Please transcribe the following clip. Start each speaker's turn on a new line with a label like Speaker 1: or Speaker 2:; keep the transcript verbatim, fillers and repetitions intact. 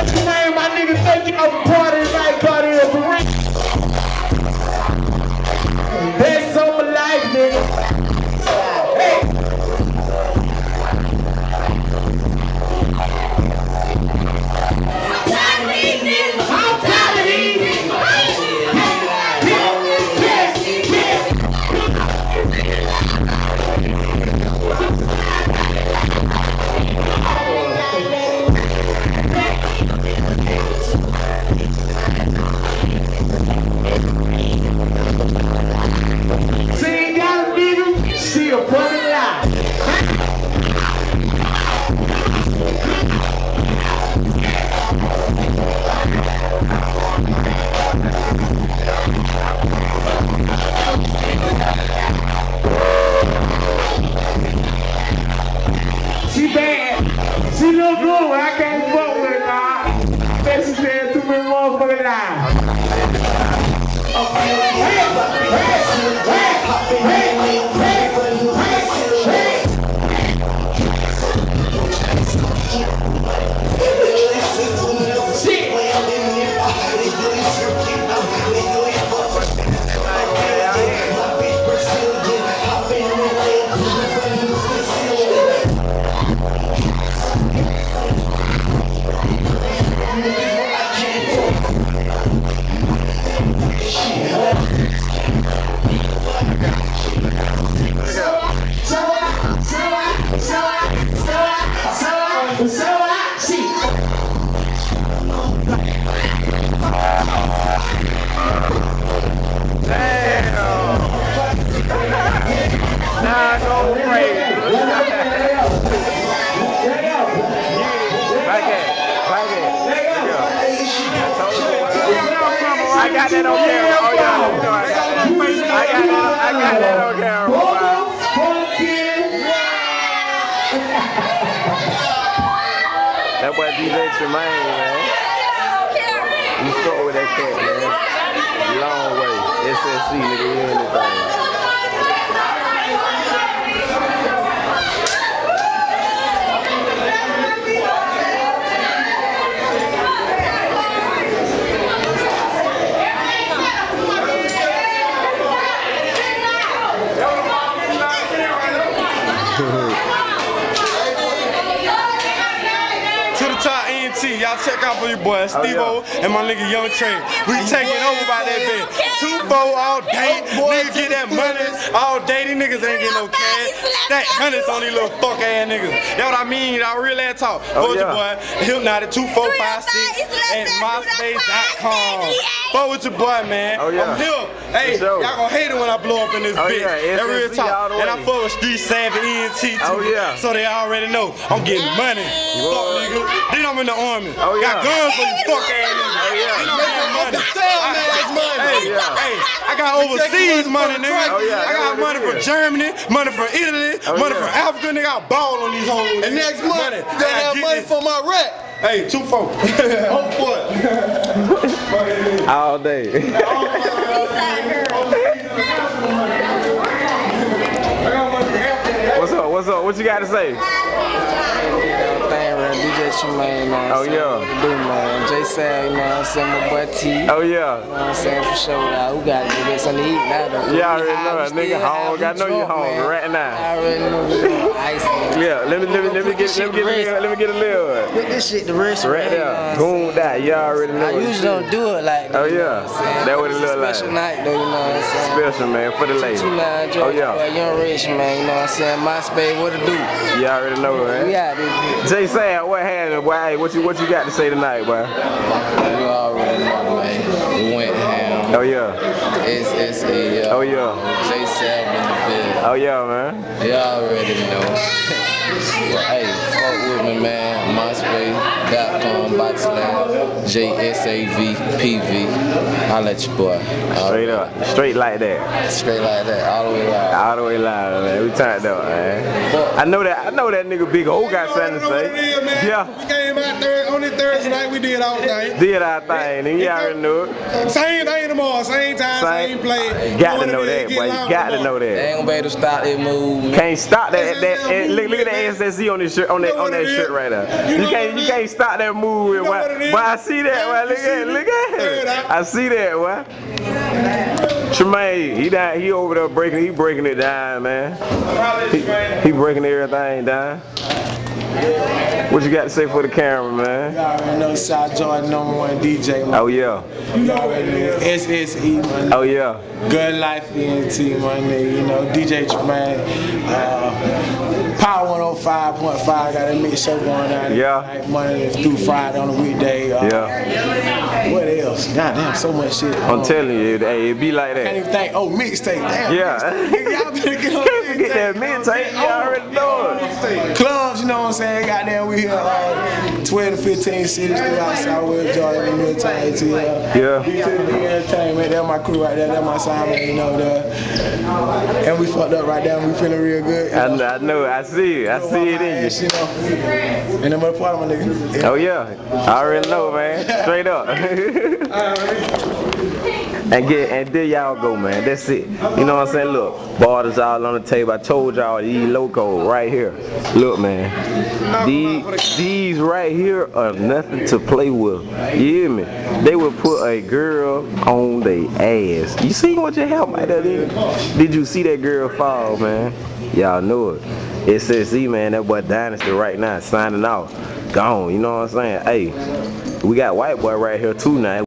Speaker 1: Man, my niggas think y'all a party like party of a ring. That's on my life, nigga. Hey. She bad. She look good, but I can't fuck with her, nah. Bet she said too many motherfucking lies. Okay. Hey, hey, hey, hey, I got that on camera. Oh yeah, I got that. I got that. I got that on camera. That boy D J Tremaine, man. You stuck with that cat, man. Long way. S S C, nigga, you anything. Y'all check out for your boy Steve-O oh, yeah. and my nigga Young Trey. We taking over by that bitch. two four all day. Niggas get that money all day. These niggas ain't getting no cash. Stack hundreds on these little fuck ass niggas. That's what I mean. I real ass talk. Oh, yeah. Your boy Hypnotic two four five six at myspace dot com. Fuck with your boy, man. Oh, yeah. I'm here. Hey, y'all gonna hate it when I blow up in this oh, bitch. Yeah. That real talk. And I fuck with Street Savage E N T too. Oh, yeah. So they already know I'm getting money. Fuck nigga. Then I'm in the army. Oh, yeah. Got guns for you fuck ass niggas. Oh, yeah. Then I'm getting money. Hey, yeah. Hey, I got overseas money, nigga. Oh, yeah. I got money from Germany, money from Italy, oh, money yeah. from Africa, nigga. I ball on these hoes. And next month, they have money this. For my rap. Hey, two four. Oh boy. All day. What's up? What's up? What you got to say? D J Tremaine, man. Oh, yeah. What do, man? J Sag, you know what I'm saying? My boy T. Oh, yeah. You know what I'm saying? For sure. Now, who got to get something to eat now, though? Yeah, I already know that. Nigga home. I know you home right now. I already know. Ice, man. Yeah, let me, let me, let me get, let me get, a little, let me get a little one. Put this shit to rest right there. Boom, that. You already know. I usually don't do it like that. Oh, yeah. That what it look like. Special night, though, you know what I'm saying? Special, man, for the ladies. Oh, yeah. Young Rich, man, you know what I'm saying? MySpace, what to do? You already know, man. We out there. J Sag, what happened, boy? Hey, what you what you got to say tonight, boy? You already know, man. We went ham. Oh yeah. S S E. Oh yeah. J Sag in the bed. Oh yeah, man. You already know. Well, hey, fuck with me, man. MySpace dot com backslash J S A V P V. I'll let you boy. All straight up. Right. Straight like that. Straight like that. All the way live. All the way live, man. We turned up, man. I know that I know that nigga Big O got something to say. Yeah. We came out there
Speaker 2: on this Thursday night, we did our thing.
Speaker 1: Did our thing, and you already knew it.
Speaker 2: Same thing tomorrow, same time, same, same play.
Speaker 1: Got to know that, boy. You got to know that.
Speaker 3: They ain't gonna be able to stop that move. Man.
Speaker 1: Can't stop that. that, that look, look at the S S C on this shirt, on that, on that shirt right there. You, you can't, you can't stop that move. But I see that. Boy. Look at, look at it. I see that. Boy. Tremaine, he down, he over there breaking, he breaking it down, man. He, he breaking everything down. What you got to say for the camera, man?
Speaker 4: You already know South Jordan number one D J, man.
Speaker 1: Oh yeah.
Speaker 4: You already know S S E, man.
Speaker 1: Oh yeah.
Speaker 4: Good Life E N T, man. You know, D J Tremaine. Uh, Power one oh five point five, got a mix show going on.
Speaker 1: Yeah.
Speaker 4: Like Monday through Friday on a weekday. Uh,
Speaker 1: yeah.
Speaker 4: What else? Goddamn, so much shit.
Speaker 1: I'm um, telling you, hey, it be like that.
Speaker 4: I can't even think. Oh, mixtape. Damn.
Speaker 1: Yeah.
Speaker 4: Y'all better get on
Speaker 1: Can't forget that mixtape. You already know it.
Speaker 4: Clubs, you know what I'm saying? Goddamn, we here uh, twelve to fifteen cities throughout Southwest Georgia, Military, T L.
Speaker 1: Yeah.
Speaker 4: B two B Entertainment, that's my crew right there, that's my Simon, you know, there. And we fucked up right there, we feeling real good.
Speaker 1: I know, I know, I see it, I see it in you.
Speaker 4: You know? And I'm a part of my nigga.
Speaker 1: Oh yeah, I already know, man. Straight up. And get and there y'all go, man. That's it. You know what I'm saying? Look, borders all on the table. I told y'all these loco right here. Look, man. These these right here are nothing to play with. You hear me? They would put a girl on their ass. You see what your help right there? Did you see that girl fall, man? Y'all know it. S S E, man. That boy Dynasty right now signing off. Gone. You know what I'm saying? Hey, we got white boy right here too now.